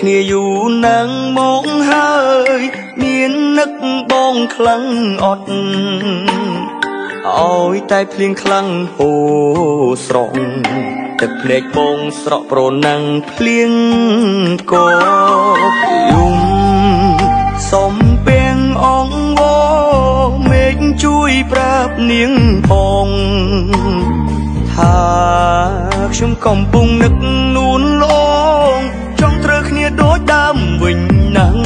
គ្នាយូរណាស់មកហើយមាននឹកបងខ្លាំងអត់ឲ្យតែភ្លៀងខ្លាំងហូរស្រក់ទឹកភ្នែកបងស្រក់ប្រណាំងភ្លៀងក៏យំសំពេងអងវមេឃជួយប្រាប់នាងផងថាខ្ញុំកំពុងនឹកនួនលងចង់ត្រូវគ្នាដូចដើមវិញណាស់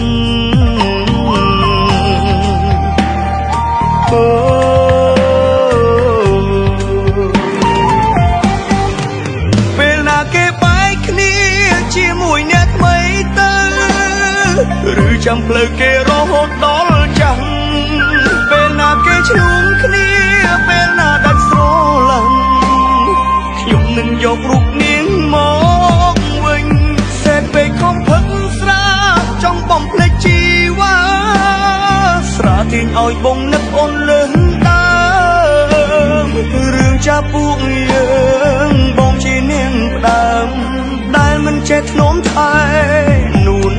ពេលណាគេបែកគ្នាជាមួយអ្នកថ្មីទៅឬចាំផ្លូវគេរហូតដល់ចាំពេលណាគេឈ្នួងគ្នាពេលណាដាច់ស្រឡាញ់ខ្ញុំនឹងយករូបនាងមកវិញសេតពេកខំផឹកស្រាចង់បំភ្លេចជីវ៉ាស្រាទាញឲ្យបងនឹកអូនលើសដើមរឿងចាប់ពួកយើងបងជានាងផ្ដើមដែលមិនចេះធ្នមថែនួន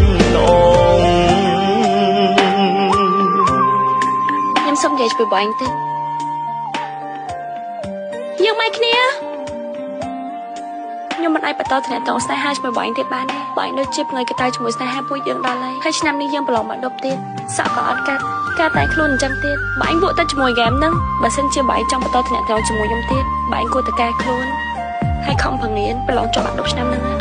ខ្ញុំសុំនិយាយពីបងតិចយើងមិនគ្នាខ្ញុំមិនអាចបន្តទំនាក់ទំនងស្នេហាជាមួយបងទេបានទេបងដូចជាផ្ងើយកតៅជាមួយស្នេហាពួកយើងដល់ហើយឆ្នាំនេះយើងប្រឡងមកដប់ទៀតសក់ក៏អត់កាត់ការតែខ្លួនអញ្ចឹងទៀតបងពួកទៅជាមួយហ្គេមហ្នឹងបើសិនជាបងចង់បន្តទំនាក់ទំនងជាមួយខ្ញុំទៀតបងគួរតែកែខ្លួនហើយខំប្រឹងរៀនប្រឡងចប់អា10ឆ្នាំហ្នឹង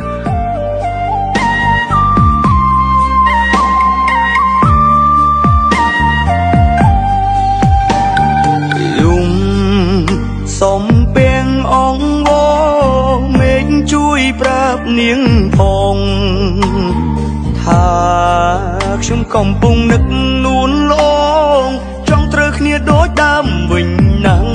សំពេងអងវមេឃជួយប្រាប់នាងផងថាខ្ញុំកំពុងនឹកនួនលងចង់ត្រូវគ្នាដូចដើមវិញណាស់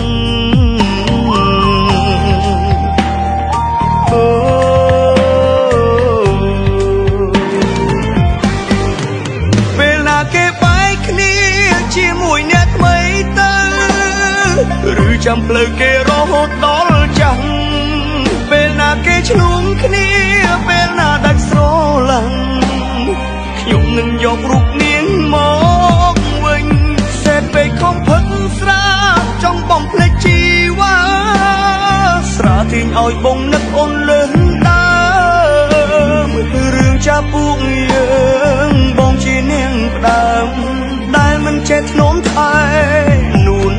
ពេលណាគេបែកគ្នាជាមួយអ្នកថ្មីទៅឬចាំផ្លូវគេរហូតដល់ចាំពេលណាគេឈ្នួងគ្នាពេលណាដាច់ស្រឡាញ់ខ្ញុំនឹងយករូបនាងមកវិញសេតពេកខំផឹកស្រាចង់បំភ្លេចជីវ៉ាស្រាទាញឲ្យបងនឹកអូនលើសដើមរឿងចាប់ពួកយើងបងជានាងផ្ដើមដែលមិនចេះធ្នមថែនួន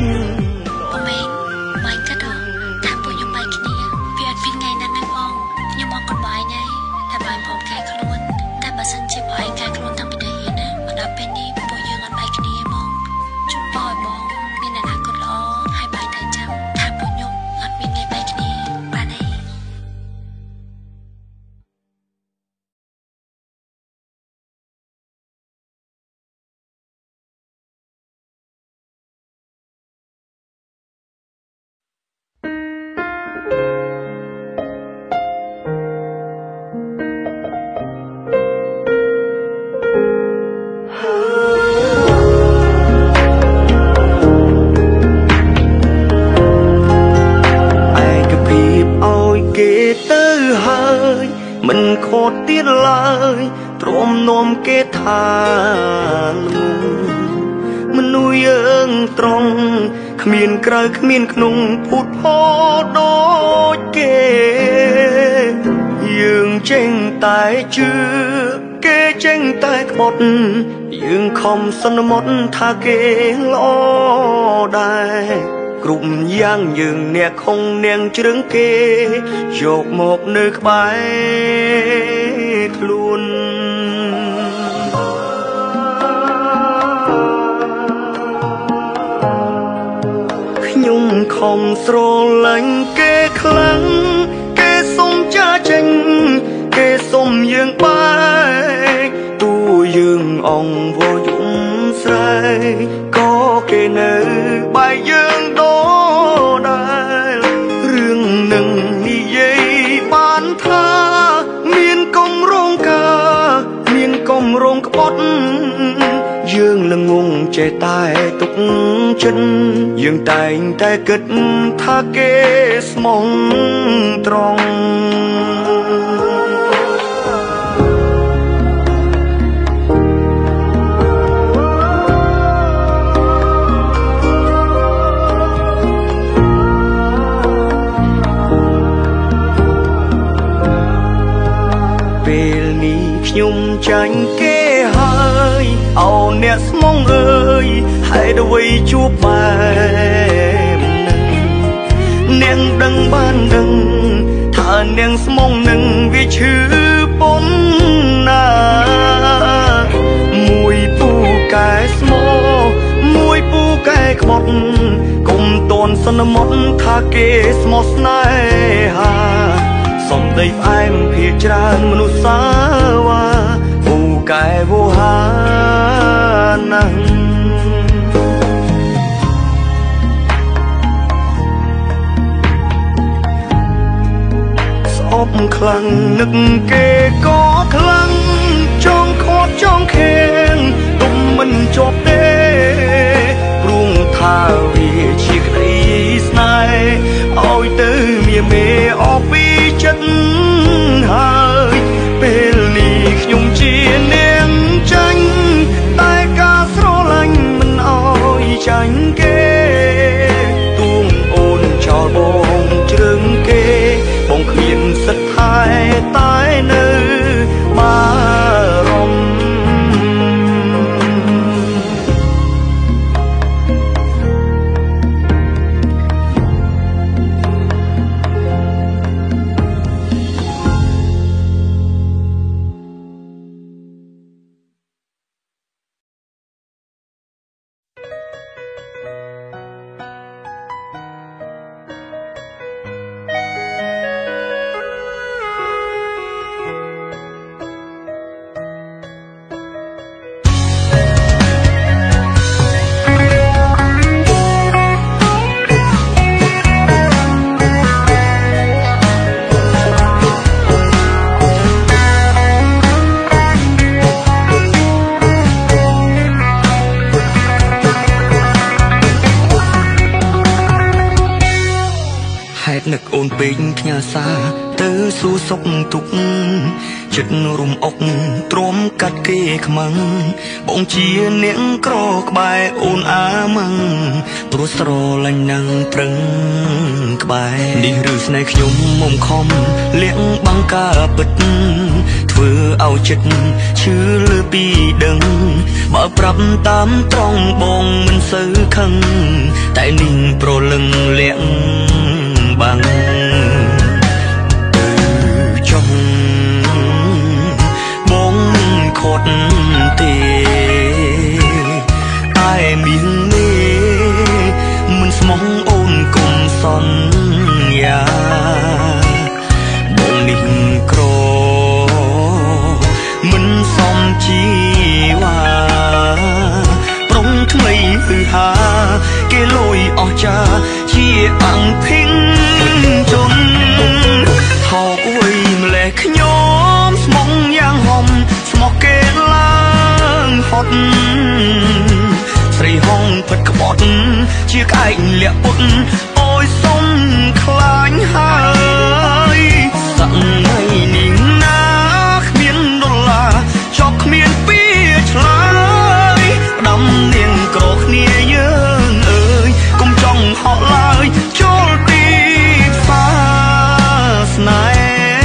មិនខត់ទៀតឡើយទ្រាំនាំគេថាមនុស្សយើងត្រង់គ្មានក្រៅគ្មានក្នុងភូតផរដូចគេយើងចេញតែជឿគេចេញតែក្បត់យើងខំសន្មត់ថាគេល្អដែរគ្រប់យ៉ាងយើងអ្នកខំនាងជ្រឹងគេយកមកនៅក្បែរខ្លួនខ្ញុំខំស្រឡាញ់គេខ្លាំងគេសុំចាចេញគេសុំយើងបែកទូយើងអងវល់យំស្រែកក៏គេនៅបែកយើងដែររឿងនឹងនិយាយបានថាមានគំរងការមានគំរងក្បត់យើងល្ងងចេះតែទុកចិត្តយើងតែងតែគិតថាគេស្មោះត្រង់ខ្ញុំចាញ់គេហើយអោអ្នកស្មងអើយហេតុអ្វីជួបបែបនឹងនាងដឹងបានដឹងថានាងស្មងនឹងវាឈឺប៉ុណ្ណាមួយពូកែស្មោមួយពូកែក្បត់កុំតន់សន្មត់ថាគេស្មោះស្នេហាសំដីផ្អែមភាច្រើនមនុស្សសាវ៉ាពូកែវោហាណាស់ស្អប់ខ្លាំងនឹកគេក៏ខ្លាំងចង់ខាត់ចង់ខេងទុំមិនជាប់ទេព្រោះថាវាជាក្តីស្នេហ៍ឲ្យទៅមានមេអស់ពីចិត្តហើយពេលនេះខ្ញុំជានាងចាញ់តែការស្រឡាញ់មិនអោយចាញ់គេទួងអូនចោលបងជ្រឹងគេបងគ្មានសិទ្ធិថែតែនៅបារម្ភនឹកអូនពេកផ្ញើសារទៅសួរសុខទុក្ខចិត្តរំអុកទ្រាំកាត់គេខ្មាំងបងជានាងក្រក្បែរអូនអាម៉ាំងព្រោះស្រឡាញ់នឹងប្រឹងក្បែរនេះឬស្នេហ៍ខ្ញុំមុំខំលាក់បាំងការពិតធ្វើឲ្យចិត្តឈឺលើពីដឹងបើប្រាប់តាមត្រង់បងមិនសូវខឹងតែនាងប្រលឹងលាក់បាំងទៅចុងបងខត់ទេតែមាននេះមិនស្មងអូនគុំសន្យាបងនេះក្រមិនសមជីវ៉ាប្រុងថ្មីហឺហាគេលួយអស់ចាជាអង្គភិងជន់ថោកវ័យម្លេះខ្ញុំស្មងយ៉ាងហំស្មោះគេឡើងហត់ស្រីហងពិតក្បត់ជាក្អែកលាក់ពុតអូយសុំខ្លាញ់ហើយសក់ថ្ងៃនេះណាគ្មានដុល្លារចប់គ្មានពីឆ្លើយផ្ដាំនាងក្រគ្នាយើងអើយកុំចង់ហក់ឡើយចូលទីផ្សារស្នេហ៍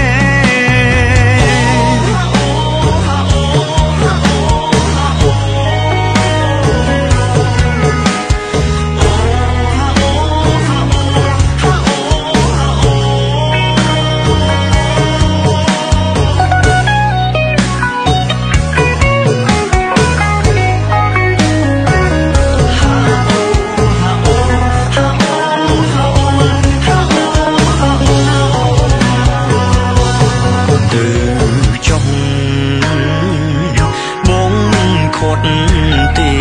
ទេ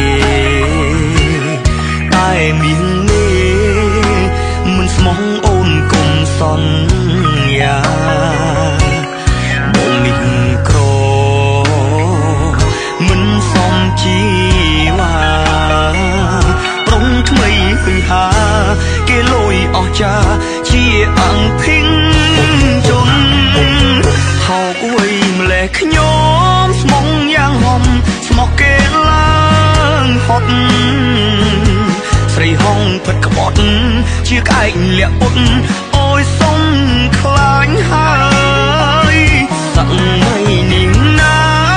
តែមាននេះមិនស្មងអូនគុំសន្យាបងនេះក្រមិនសមជីវ៉ាប្រុងថ្មីហឺហាគេលួយអស់ចាជាអង្គភិងជន់ហោកវ័យម្លេះខ្ញុំស្មងយ៉ាងហំស្មោះគេឡើងហត់ស្រីហងពិតក្បត់ជាក្អែកលាក់ពុតអូយសុំខ្លាញ់ហើយសក់ថ្ងៃនេះណា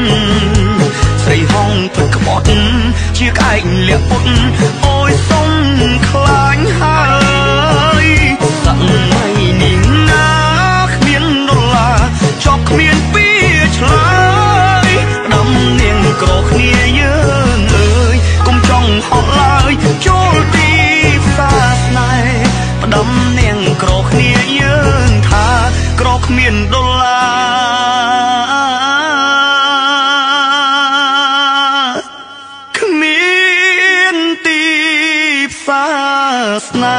ស្រីហងទឹកក្បត់ជាក្អែកលាក់ពុតអូយសុំខ្លាញ់ហើយសម័យនេះណាគ្មានដុល្លារជាប់គ្មានពីឆ្លើយដំនាងក្រគ្នាយើងអើយកុំចង់ហត់ឡើយចូលទីផ្សារស្នេហ៍ផ្ដំនាងក្រគ្នាយើងថាក្រគ្មានដុល្លារគ្មានទីផ្សារស្នេ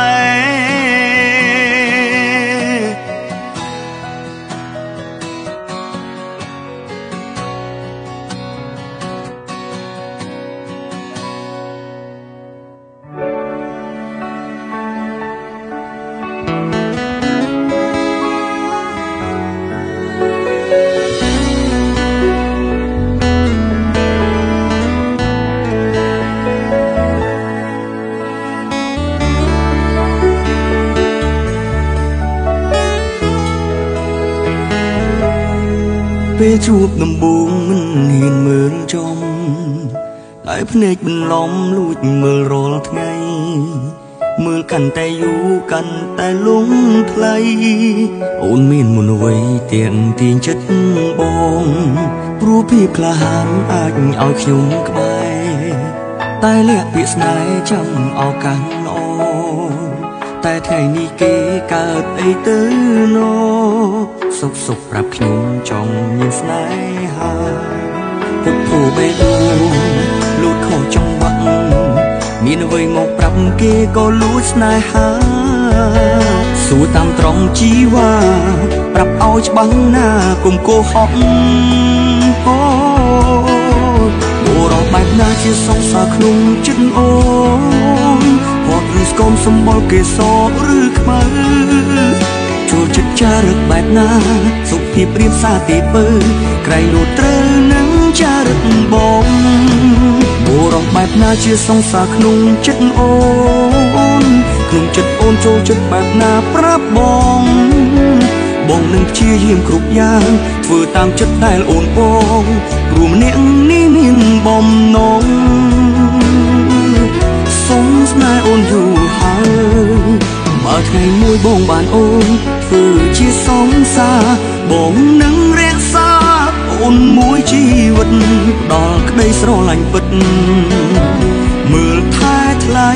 ពេលជួបដំបូងមិនហ៊ានមើលចំហើយភ្នែកបន្លំលួចមើលរាល់ថ្ងៃមើលកាន់តែយូរកាន់តែលងថ្លៃអូនមានមុនអ្វីទៀងទាញចិត្តបងព្រោះភាពក្លាហានអាចឲ្យខ្ញុំក្បែរតែលាក់ពាក្យស្នេហ៍ចាំឱកាសល្អតែថ្ងៃនេះគេកើតអីទៅណោសុខប្រាប់ខ្ញុំចង់មានស្នេហាពុទ្ធោបេះដូងលូតខុសចង្វាក់មានអ្វីមកប្រាប់គេក៏លួចស្នេហាសួរតាមត្រង់ជីវ៉ាប្រាប់ឲ្យច្បាស់ណាកុំកោហកអូបុរសបែបណាជាសង្សារក្នុងចិត្តអូនហត់ឬស្គមសម្បល់គេសឬខ្មៅចូលចិត្តចារឹកបែបណាសុខភាពរៀបសារទីពើក្រែងលូតត្រូវនឹងចារឹកបងបុរសបែបណាជាសង្សារក្នុងចិត្តអូនក្នុងចិត្តអូនចូលចិត្តបែបណាប្រាប់បងនឹងព្យាយាមគ្រប់យ៉ាងធ្វើតាមចិត្តដែលអូនបងព្រោះម្នាក់នេះមានបំណងសុំស្នេហ៍អូនយូរហើយបើថ្ងៃមួយបងបានអូនធ្វើជាសង្សារបងនឹងរក្សាអូនមួយជីវិតដល់ក្តីស្រឡាញ់ពិតមើលថែថ្លៃ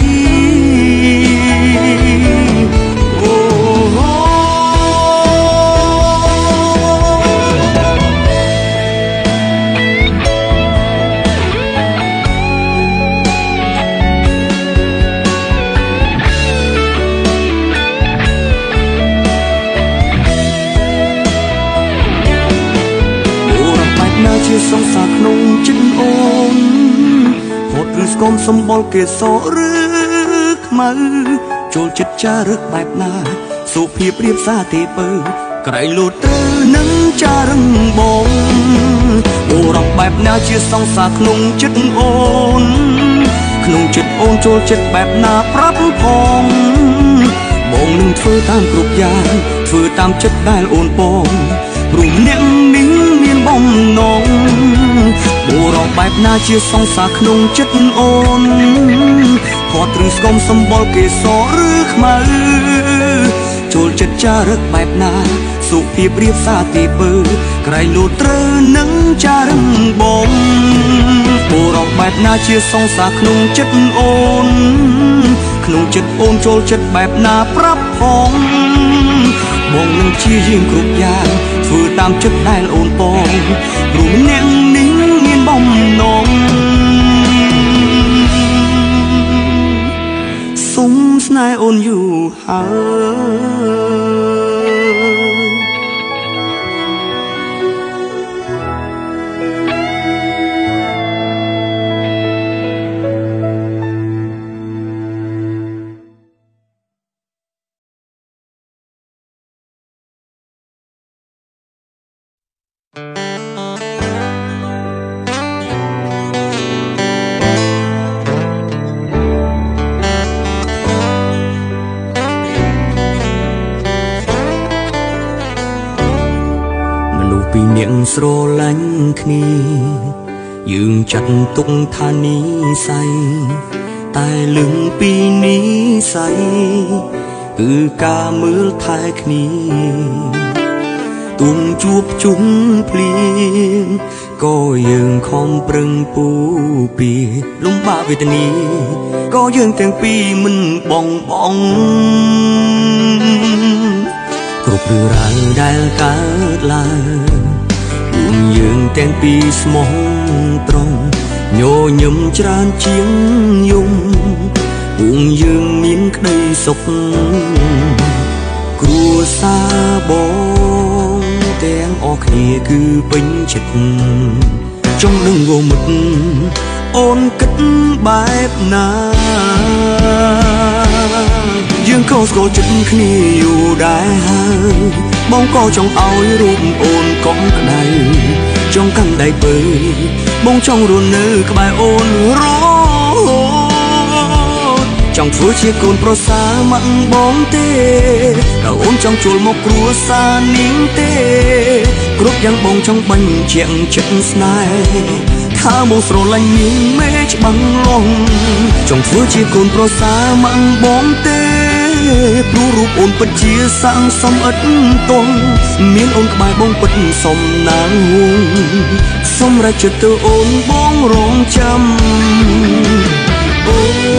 ជាសង្សារក្នុងចិត្តអូនហត់ឬស្គមសម្បល់គេសឬខ្មៅចូលចិត្តចារឹកបែបណាសុភាពរៀបសារទេពើក្រៃលូតទៅនឹងចារឹងបងបុរសបែបណាជាសង្សារក្នុងចិត្តអូនក្នុងចិត្តអូនចូលចិត្តបែបណាប្រាប់ផងបងនឹងធ្វើតាមគ្រប់យ៉ាងធ្វើតាមចិត្តដែលអូនបងព្រោះអ្នកនេះមានបំណងបុរសបែបណាជាសង្សារក្នុងចិត្តអូនហត់ឬស្គមសម្បល់គេសឬខ្មៅចូលចិត្តចារឹកបែបណាសុភាពរៀបសារទីពើក្រៃលូតត្រូវនឹងចារឹងបងបុរសបែបណាជាសង្សារក្នុងចិត្តអូនក្នុងចិត្តអូនចូលចិត្តបែបណាប្រាប់ផងបងនឹងព្យាយាមគ្រប់យ៉ាងធ្វើតាមចិត្តដែលអូនបងព្រោះអ្នកនេះមានបំណងសុំស្នេហ៍អូនយូរហើយស្រឡាញ់គ្នាយើងចាត់ទុកថានិស័យតែលឹងពីនិស័យគឺការមើលថែគ្នាទុំជួបជុំភ្លៀងក៏យើងខំប្រឹងពូពីលំបាកវេទនាក៏យើងទាំងពីរមិនបងគ្រប់រឿងរ៉ាវដែលកើតឡើងពួកយើងទាំងពីរស្មោះត្រង់ញញឹមច្រើនជាងយំពួកយើងមានក្តីសុខគ្រួសារបងទាំងអស់គ្នាគឺពេញចិត្តចង់នឹងវមិត្តអូនគិតបែបណាយើងក៏ស្គាល់ចិត្តគ្នាយូរដែរហើយបងក៏ចង់ឲ្យរូបអូនកុំក្តៅចង់កាន់ដៃពើបងចង់រស់នៅក្បែរអូនរហូតចង់ធ្វើជាកូនប្រសាមិនបងទេក៏អូនចង់ចូលមកគ្រួសារនាងទេគ្រប់យ៉ាងបងចង់បញ្ជាក់ចិត្តស្នេហ៍ថាមកស្រឡាញ់នាងមេច្បាំងលងចង់ធ្វើជាកូនប្រសាមិនបងទេព្រោះរូបអូនពិតជាសាងសមឥតទង់មានអូនក្បែរបងពិតសំណាងហួងសម្រាប់ចិត្តទៅអូនបងរងចាំអូ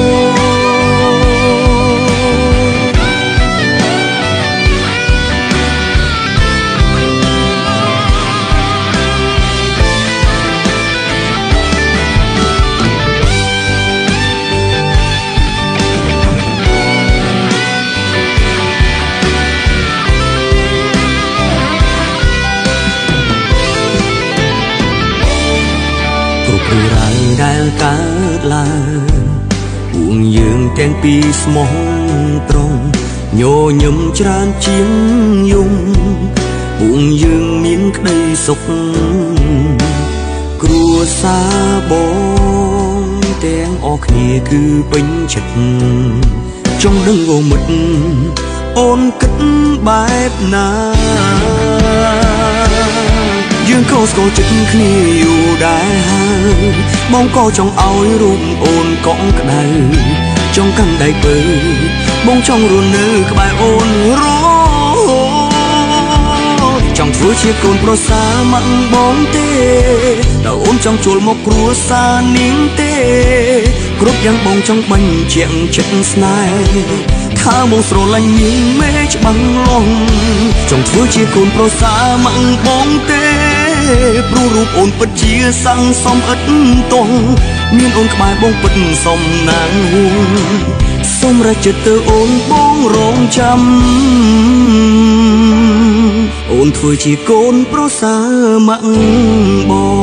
ដែលកើតឡើងពួកយើងទាំងពីរស្មោះត្រង់ញញឹមច្រើនជាងយំពួកយើងមានក្តីសុខគ្រួសារបងទាំងអស់គ្នាគឺពេញចិត្តចង់ដឹងវមិត្តអូនគិតបែបណាយើងក៏ស្គាល់ចិត្តគ្នាយូរដែរហើយបងក៏ចង់ឲ្យរូបអូនកុំក្តៅចង់កាន់ដៃពើបងចង់រស់នៅក្បែរអូនរហូតចង់ធ្វើជាកូនប្រសាមិនបងទេតែអូនចង់ចូលមកគ្រួសារនាងទេគ្រប់យ៉ាងបងចង់បញ្ជាក់ចិត្តស្នេហ៍ថាមកស្រឡាញ់នាងមេច្បាំងលងចង់ធ្វើជាកូនប្រសាមិនបងទេព្រោះរូបអូនពិតជាសាំងសមឥតទង់មានអូនក្បែរបងពិតសំណាងហួងសម្រាប់ចិត្តទៅអូនបងរងចាំអូនធ្វើជាកូនប្រសាម៉ាក់បង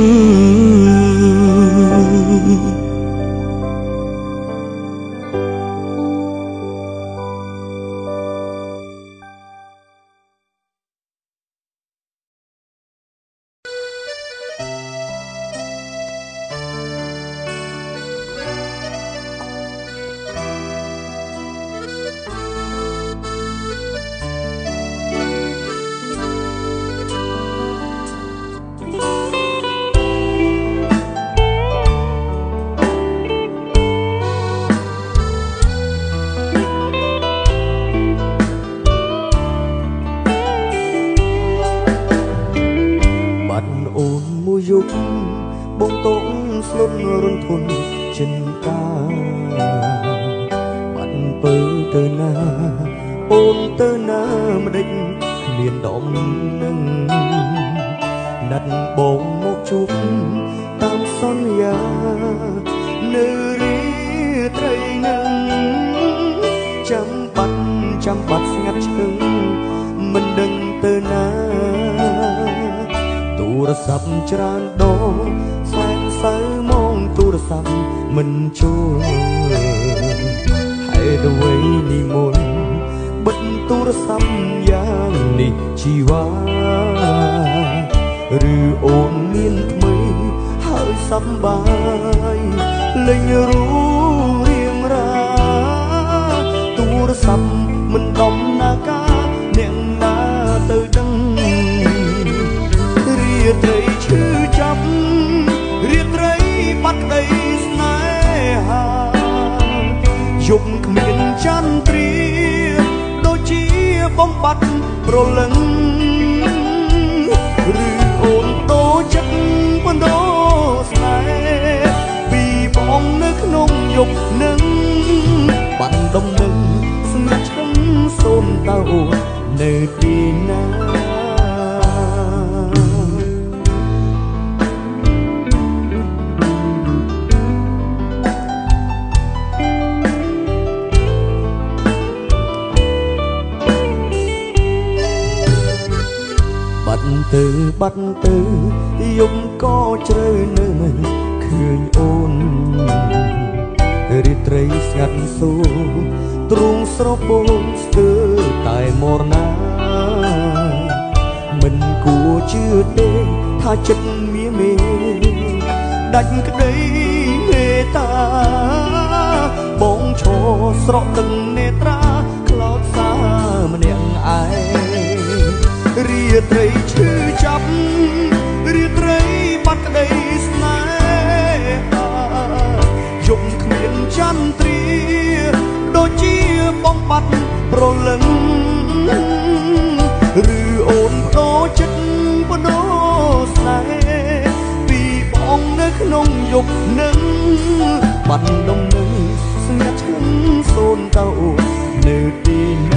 ច្រើនដងសែនសៅមកទូរស័ព្ទមិនចូលហើយអ្វីនិមន្តបិទទូរស័ព្ទយ៉ាងនេះជីវ៉ាឬអូនមានថ្មីហើយសប្បាយលេងរូរៀងរាទូរស័ព្ទមិនដំណើរការអ្នកណាទៅដឹងយប់គ្មានចន្ទ្រាដូចជាបំបត្តិប្រលឹងឬអូនតូចចិត្តបណ្ដោស្នេហ៍ពីបងនៅក្នុងយប់នឹងបាត់ដំណឹងស្ងាត់ឈឹងសូនតើអូននៅទីណាបាត់ទៅយប់ក៏ជ្រៅនៅឃើញអូនរាត្រីស្ងាត់សូទ្រង់ស្របូនស្ទើរតែមរណាមិនគួរជឿទេថាចិត្តមាមេដាច់ក្តីមេត្តាបងឈរស្រក់ទឹកនេត្រាខ្លោចសាម្នាក់ឯងរាត្រីឈឺចាប់រាត្រីបាត់ក្តីស្នេហាយប់គ្មានចន្ទ្រាដូចជាបំបត្តិប្រលឹងឬអូនតូចចិត្តបណ្ដោស្នេហ៍ពីបងនៅក្នុងយប់នឹងបាត់ដំណឹងស្ងាត់ឈឹងសូនតើអូននៅទីណា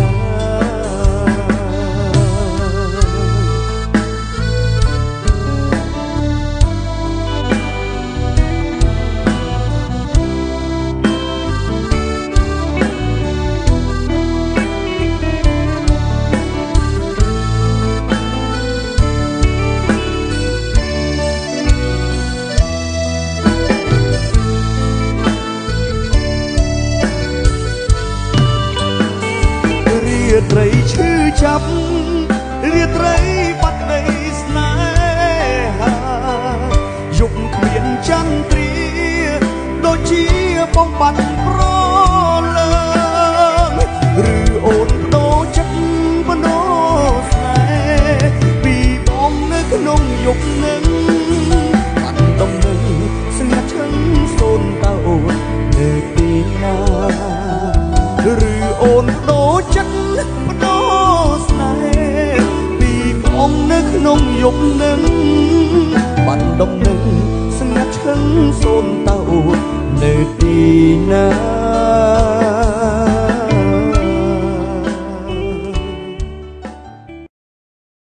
រាត្រីឈឺចាប់រាត្រីបាត់ក្តីស្នេហាយប់គ្មានចន្ទ្រាដូចជាបំបត្តិប្រលឹងឬអូនតូចចិត្តបណ្ដោស្នេហ៍ពីបងនៅក្នុងយប់នឹងបាត់ដំណឹងស្ងាត់ឈឹងសូនតើអូននៅទីណាឬអូនតូចចិត្តបណ្ដោស្នេហ៍ពីបងនៅក្នុងយប់នឹងបាត់ដំណឹងស្ងាត់ឈឹងសូនតើអូននៅទីណា